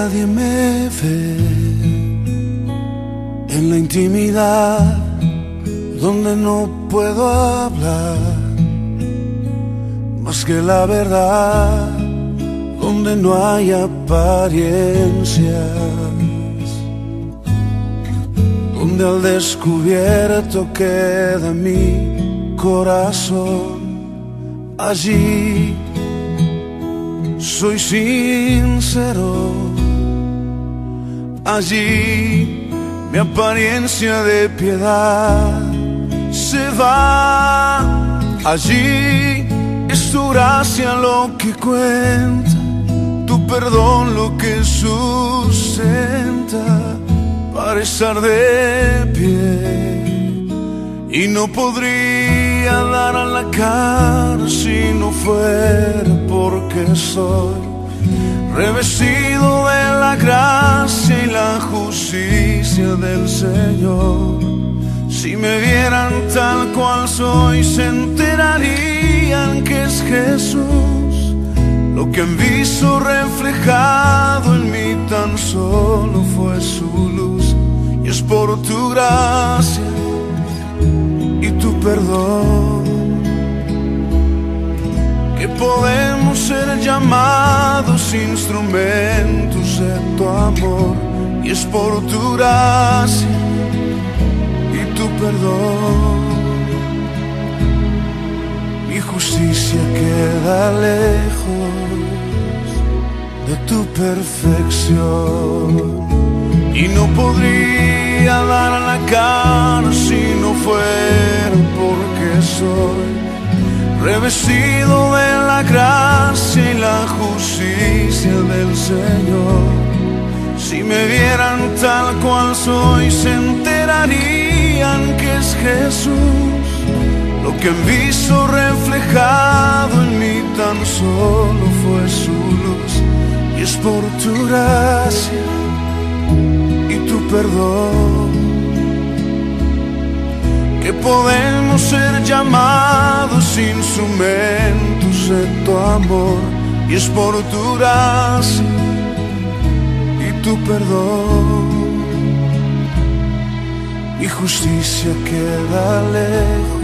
nadie me ve, en la intimidad donde no puedo hablar más que la verdad, donde no hay apariencias, donde al descubierto queda mi corazón. Allí soy sincero, allí mi apariencia de piedad se va. Allí es tu gracia lo que cuenta, tu perdón lo que sustenta para estar de pie. Y no podría dar a la cara si no fuera porque soy revestido de la gracia y la justicia del Señor. Si me vieran tal cual soy, se enterarían que es Jesús. Lo que han visto reflejado en mí tan solo fue su luz. Y es por tu gracia y tu perdón que podemos ser llamados instrumentos de tu amor. Y es por tu gracia y tu perdón. Mi justicia queda lejos de tu perfección, y no podría dar la cara si no fuera porque soy revestido de la gracia y la justicia del Señor. Si me vieran tal cual soy, se enterarían que es Jesús. Lo que han visto reflejado en mí tan solo fue su luz. Y es por tu gracia y tu perdón que podemos ser llamados instrumentos de tu amor. Y es por tu gracia y tu perdón. Mi justicia queda lejos